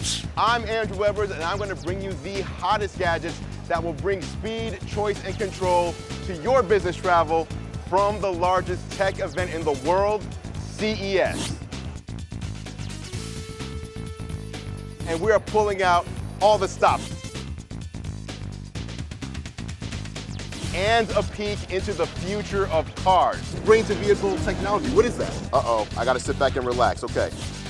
I'm Andru Edwards, and I'm going to bring you the hottest gadgets that will bring speed, choice, and control to your business travel from the largest tech event in the world, CES. And we are pulling out all the stops. And a peek into the future of cars. Brain-to-vehicle technology, what is that? Uh-oh, I gotta sit back and relax, okay.